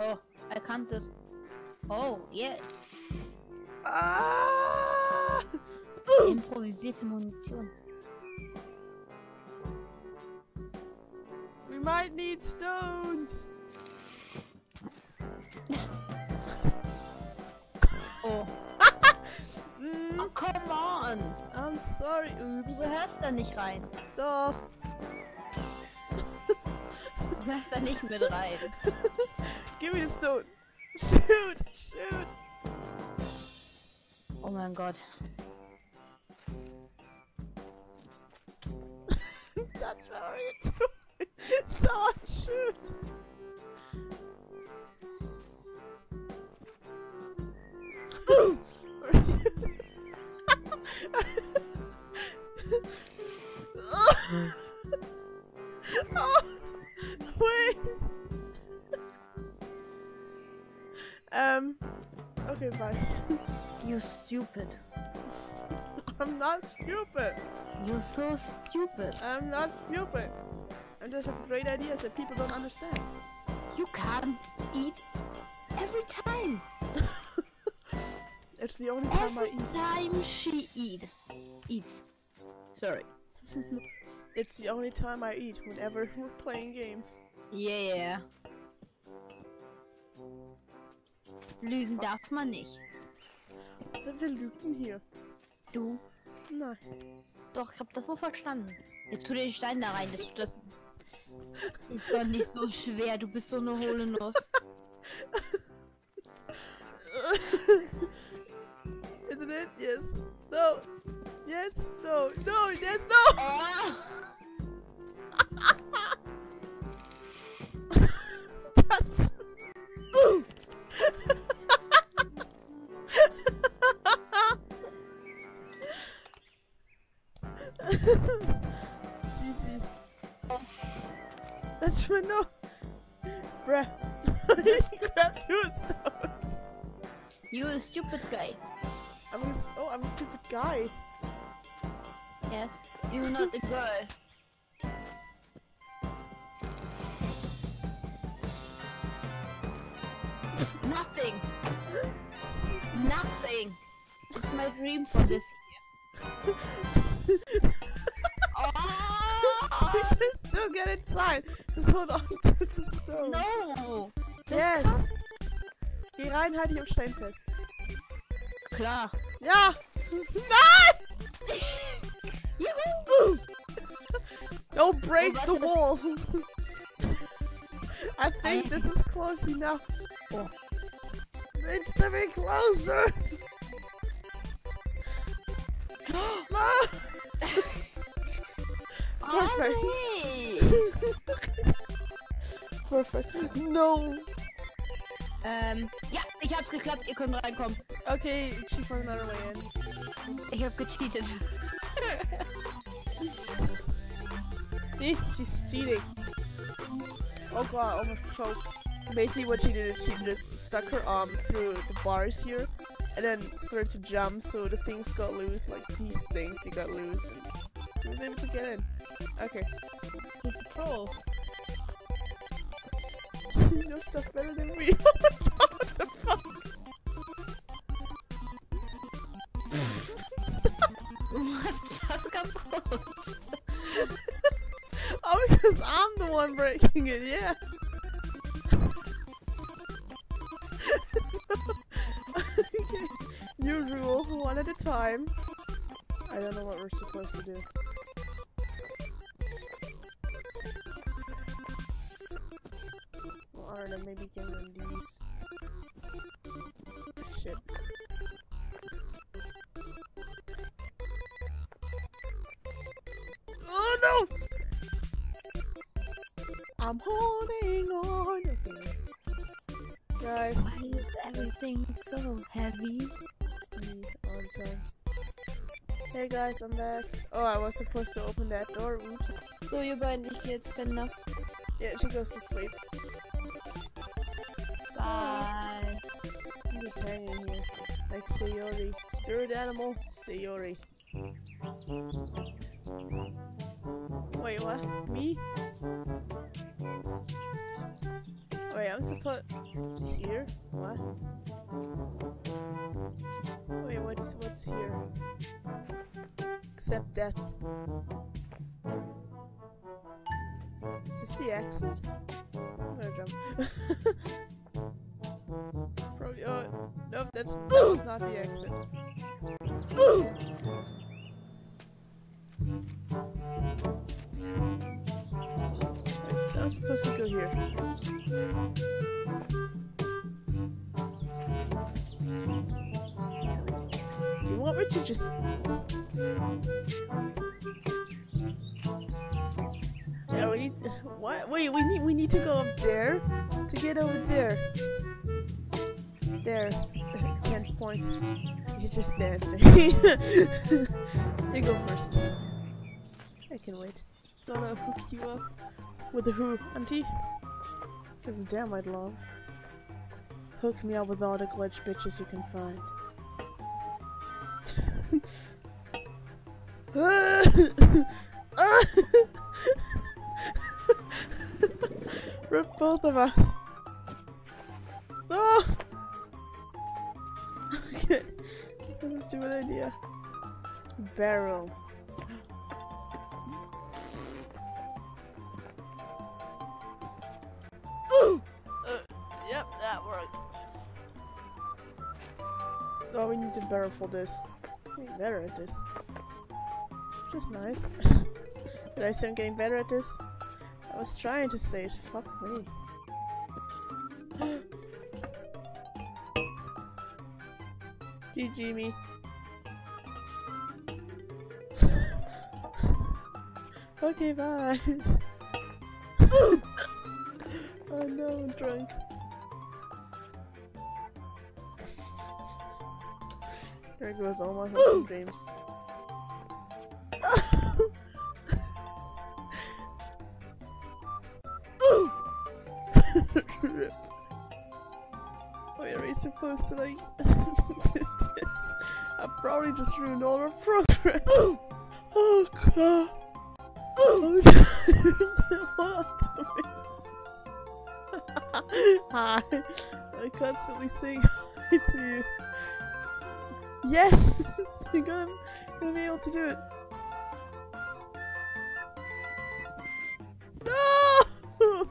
Oh, erkanntes. Oh, yeah. Ah! Improvisierte Munition. We might need stones. Oh. Oh, come on. I'm sorry. Oops. Wieso hörst du da nicht rein? Doch. Du hörst da nicht mit rein. Give me the stone. Shoot. Shoot. Oh mein Gott. That's very it. So shoot. Oh, wait. Okay, bye. You stupid. I'm not stupid. You're so stupid. I'm not stupid. I just have great ideas that people don't understand. You can't eat every time. It's the only time Every I eat. time she eats. Sorry. It's the only time I eat whenever we're playing games. Yeah. Lügen darf man nicht. Wer lügt denn hier? Du? Nein. Doch, ich hab das wohl verstanden. Jetzt tu den Stein da rein, das ist doch nicht so schwer, du bist so eine hohle Nuss. Isn't it? Yes. No. Yes. No. No. Yes. No. That's... GG. That's my no. Bruh. You grabbed 2 stones. You a stupid guy. I'm a stupid guy. Yes. You're not a girl. Nothing. Nothing. It's my dream for this year. Oh! You can still get inside. Just hold on to the stone. No! Das Yes. kann... Geh rein, halt dich am Stein fest. Klar. Ja! Nein! Juhu! Don't break Oh, the warte, wall. I think this is close enough. Oh. It's to be closer. No! Perfect. Oh, nee. Perfect. No. Ja, ich hab's geklappt, ihr könnt reinkommen. Okay, she found another way in. Ich hab gecheatet. See? She's cheating. Oh god, almost choked. Basically what she did is she just stuck her arm through the bars here and then started to jump, so the things got loose, like these things, they got loose, and she was able to get in. Okay. He's a troll. You know stuff better than me. What the fuck? Was ist das kaputt? Oh, because I'm the one breaking it, yeah. Okay. New rule, one at a time. I don't know what we're supposed to do. Well, I don't know, maybe give them these. Shit. Oh no! I'm holding on. Okay. Guys. Why is everything so heavy? Me all the time. Hey guys, I'm back. Oh, I was supposed to open that door. Oops. So, ihr beiden, ich geh jetzt pennen. Yeah, she goes to sleep. Bye. I'm just hanging here. Like Sayori. Spirit animal, Sayori. Wait, what? Me? Wait. Wait, I'm supposed here? What? Wait, what's here? Except death. Is this the exit? I'm gonna jump. Probably. Oh, nope, that was not the exit. Wait, so I was supposed to go here. Do you want me to just? Yeah, we need. What? Wait, we need to go up there to get over there. There. Can't point. You're just dancing. You go first. I can wait. Gonna hook you up with the who, auntie? Cause damn I'd love. Hook me up with all the glitch bitches you can find. Rip both of us. Oh! Okay. This is a stupid idea. Barrel. Yep, that worked. Oh, we need to barrel for this. I'm getting better at this. Just nice. Did I say I'm getting better at this? I was trying to say fuck me. GG me. Okay, bye. Oh no, I'm drunk. There goes all my hopes and dreams. Wait, are we supposed to like do this? I probably just ruined all our progress. Oh god. I'm tired. What hi. I constantly sing hi to you. Yes! You're gonna be able to do it. No!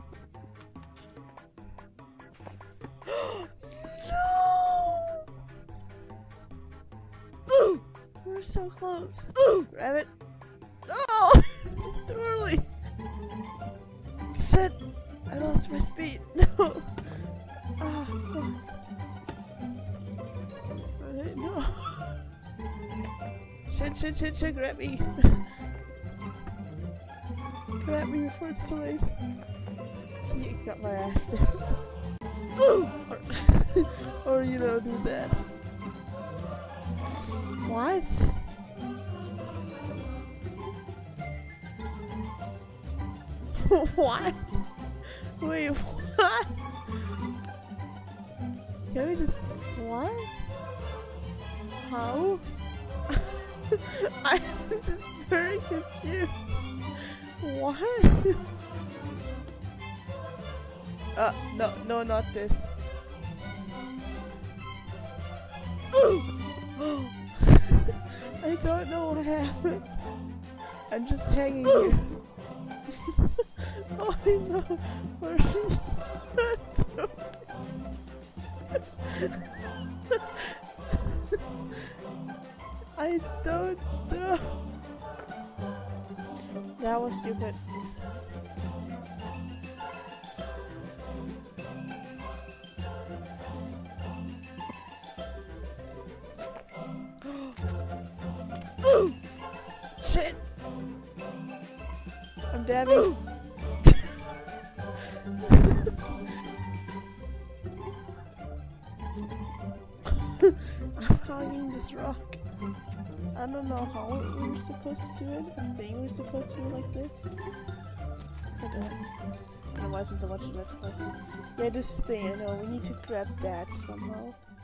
No! We're so close. Grab it. No! It's too early. Shit! I lost my speed. No! Ah, fuck. Alright, no. Shit, grab me. Grab me before it's too late. You got my ass down. Or you know, do that. What? What? Wait, what? Can we just... What? How? I'm just very confused. What? No, not this. I don't know what happened. I'm just hanging here. Oh no, what are you doing? I don't know. That was stupid. Shit! I'm dabbing. I'm hugging this rock. I don't know how we were supposed to do it. I think we're supposed to do it like this. I don't know why since I'm watching Let's Play. Yeah, this thing, I know. We need to grab that somehow.